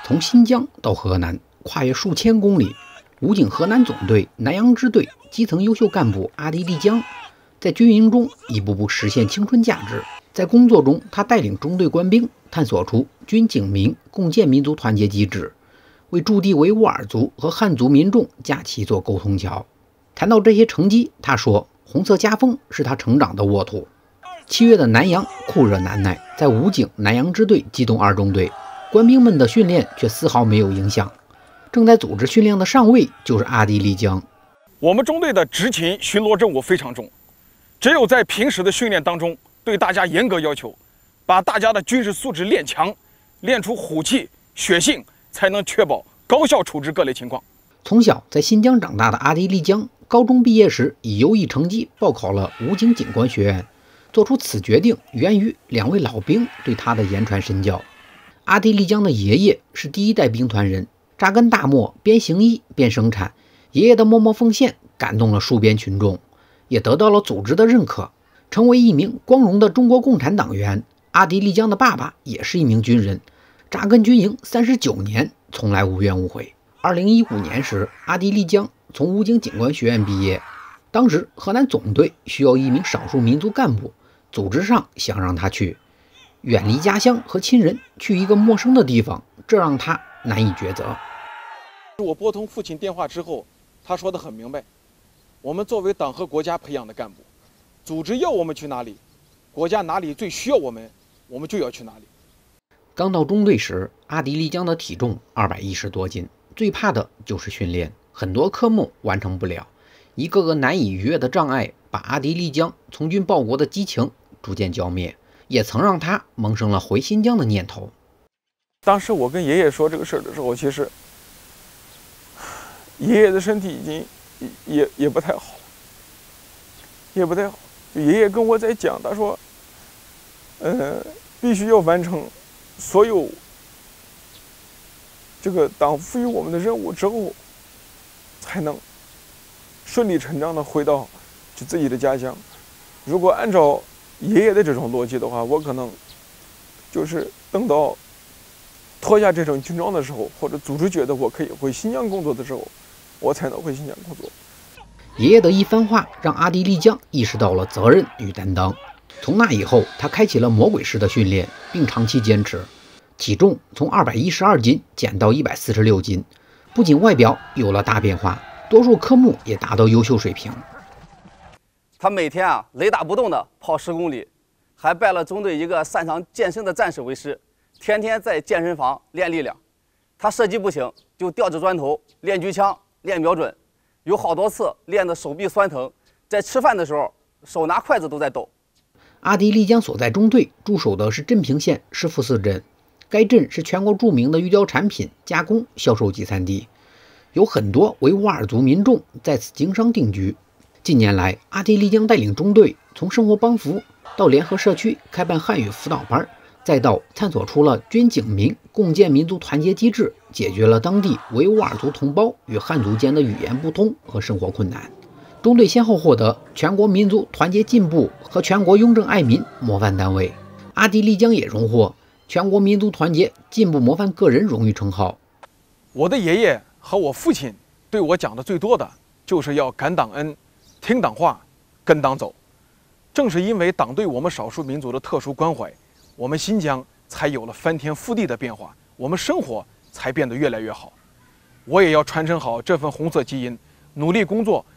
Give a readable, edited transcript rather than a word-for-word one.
从新疆到河南，跨越数千公里，武警河南总队南阳支队基层优秀干部阿迪丽江，在军营中一步步实现青春价值。在工作中，他带领中队官兵探索出军警民共建民族团结机制，为驻地维吾尔族和汉族民众架起一座沟通桥。谈到这些成绩，他说：“红色家风是他成长的沃土。”7月的南阳酷热难耐，在武警南阳支队机动2中队，官兵们的训练却丝毫没有影响。正在组织训练的上尉就是阿迪丽江。 我们中队的执勤巡逻任务非常重，只有在平时的训练当中，对大家严格要求，把大家的军事素质练强，练出虎气、血性，才能确保高效处置各类情况。 从小在新疆长大的阿迪丽江，高中毕业时以优异成绩报考了武警警官学院。做出此决定源于2位老兵对他的言传身教。阿迪丽江的爷爷是第1代兵团人，扎根大漠，边行医边生产。爷爷的默默奉献感动了戍边群众，也得到了组织的认可，成为一名光荣的中国共产党员。阿迪丽江的爸爸也是一名军人，扎根军营39年，从来无怨无悔。2015年时，阿迪丽江从武警警官学院毕业。当时河南总队需要一名少数民族干部，组织上想让他去远离家乡和亲人，去一个陌生的地方，这让他难以抉择。 我拨通父亲电话之后，他说得很明白，我们作为党和国家培养的干部，组织要我们去哪里，国家哪里最需要我们，我们就要去哪里。 刚到中队时，阿迪丽江的体重210多斤，最怕的就是训练，很多科目完成不了。一个个难以逾越的障碍，把阿迪丽江从军报国的激情逐渐浇灭，也曾让他萌生了回新疆的念头。 当时我跟爷爷说这个事儿的时候，其实爷爷的身体已经也不太好，也不太好。就爷爷跟我在讲，他说，必须要完成所有这个党赋予我们的任务之后，才能顺理成章的回到自己的家乡。如果按照爷爷的这种逻辑的话，我可能就是等到脱下这种军装的时候，或者组织觉得我可以回新疆工作的时候，我才能回新疆工作。 爷爷的一番话让阿迪丽江意识到了责任与担当。从那以后，他开启了魔鬼式的训练，并长期坚持，体重从212斤减到146斤，不仅外表有了大变化，多数科目也达到优秀水平。 他每天雷打不动地跑10公里，还拜了中队一个擅长健身的战士为师，天天在健身房练力量。他射击不行，就吊着砖头练举枪、练瞄准，有好多次练得手臂酸疼，在吃饭的时候手拿筷子都在抖。 阿迪丽江所在中队驻守的是镇平县师傅寺镇，该镇是全国著名的玉雕产品加工销售集散地。有很多维吾尔族民众在此经商定居。近年来，阿迪丽江带领中队从生活帮扶到联合社区开办汉语辅导班，再到探索出了军警民共建民族团结机制，解决了当地维吾尔族同胞与汉族间的语言不通和生活困难。中队先后获得全国民族团结进步和全国雍正爱民模范单位，阿迪丽江也荣获全国民族团结进步模范个人荣誉称号。 我的爷爷和我父亲对我讲的最多的就是要感党恩、听党话、跟党走。正是因为党对我们少数民族的特殊关怀，我们新疆才有了翻天覆地的变化，我们生活才变得越来越好。我也要传承好这份红色基因，努力工作，